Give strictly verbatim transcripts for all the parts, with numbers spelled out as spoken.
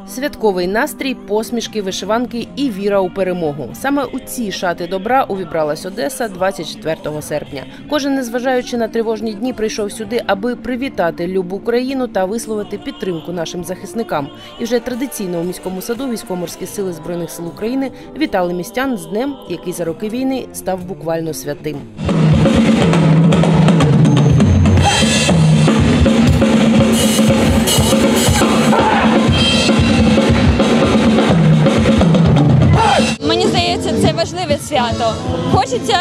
Святковий настрій, посмішки, вишиванки і віра у перемогу. Саме у ці шати добра увібралась Одеса двадцять четвертого серпня. Кожен, незважаючи на тривожні дні, прийшов сюди, аби привітати любу Україну та висловити підтримку нашим захисникам. І вже традиційно у міському саду Військово-морські сили Збройних сил України вітали містян з днем, який за роки війни став буквально святим. Мені здається, це важливе свято. Хочеться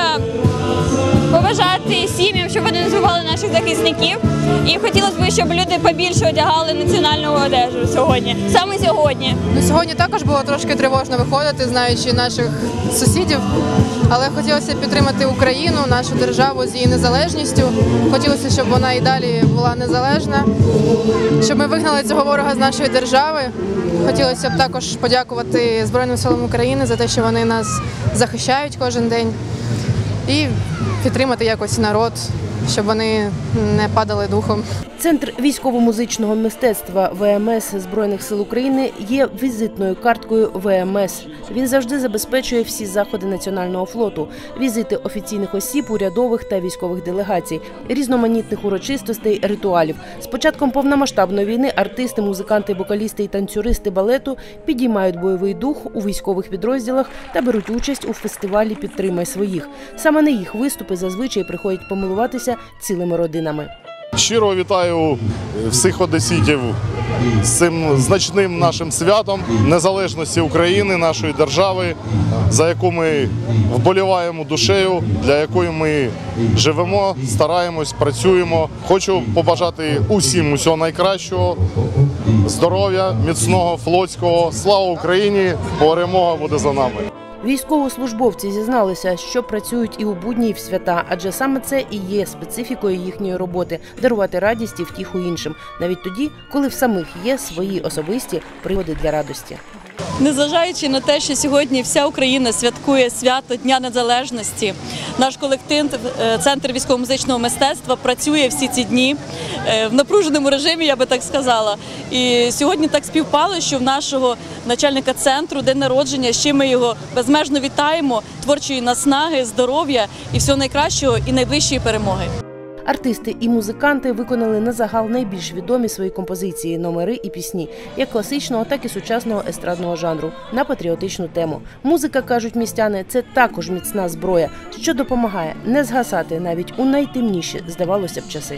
побажати сім'ям, щоб вони не забували наших захисників. І хотілося б, щоб люди побільше одягали національну одежу сьогодні. Саме сьогодні. Ну, сьогодні також було трошки тривожно виходити, знаючи наших сусідів. Але хотілося підтримати Україну, нашу державу з її незалежністю. Хотілося, щоб вона і далі була незалежна, щоб ми вигнали цього ворога з нашої держави. Хотілося б також подякувати Збройним силам України за те, що вони нас захищають кожен день. І підтримати якось народ, щоб вони не падали духом. Центр військово-музичного мистецтва В М С Збройних сил України є візитною карткою В М С. Він завжди забезпечує всі заходи Національного флоту, візити офіційних осіб, урядових та військових делегацій, різноманітних урочистостей, ритуалів. З початком повномасштабної війни артисти, музиканти, вокалісти і танцюристи балету підіймають бойовий дух у військових підрозділах та беруть участь у фестивалі «Підтримай своїх». Саме на їх виступи зазвичай приходять помилуватися цілими родинами. Щиро вітаю всіх одеситів з цим значним нашим святом незалежності України, нашої держави, за яку ми вболіваємо душею, для якої ми живемо, стараємось, працюємо. Хочу побажати усім усього найкращого, здоров'я, міцного, флотського. Слава Україні! Перемога буде за нами! Військовослужбовці зізналися, що працюють і у будні, і в свята, адже саме це і є специфікою їхньої роботи – дарувати радість і втіху іншим, навіть тоді, коли в самих є свої особисті приводи для радості. Незважаючи на те, що сьогодні вся Україна святкує свято Дня Незалежності, наш колектив Центр військово-музичного мистецтва працює всі ці дні в напруженому режимі, я би так сказала. І сьогодні так співпало, що в нашого начальника центру день народження, з чим ми його безмежно вітаємо, творчої наснаги, здоров'я і всього найкращого і найближчої перемоги. Артисти і музиканти виконали на загал найбільш відомі свої композиції, номери і пісні, як класичного, так і сучасного естрадного жанру, на патріотичну тему. Музика, кажуть містяни, це також міцна зброя, що допомагає не згасати навіть у найтемніші, здавалося б, часи.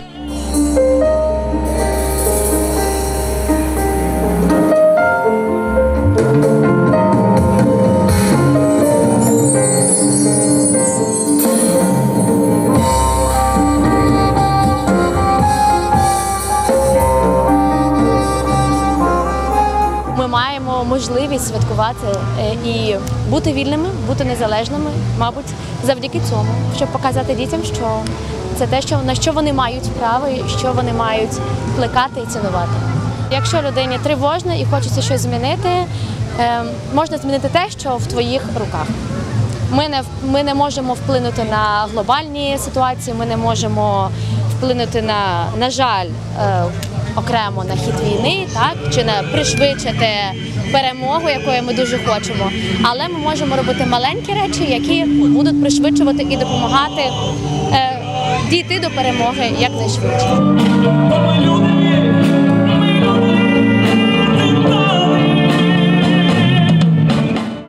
Ми маємо можливість святкувати і бути вільними, бути незалежними, мабуть, завдяки цьому, щоб показати дітям, що це те, що, на що вони мають право і що вони мають плекати і цінувати. Якщо людині тривожно і хочеться щось змінити, можна змінити те, що в твоїх руках. Ми не, ми не можемо вплинути на глобальні ситуації, ми не можемо вплинути на, на жаль, окремо на хід війни, так, чи на пришвидшити перемогу, якої ми дуже хочемо. Але ми можемо робити маленькі речі, які будуть пришвидшувати і допомагати е, дійти до перемоги якнайшвидше.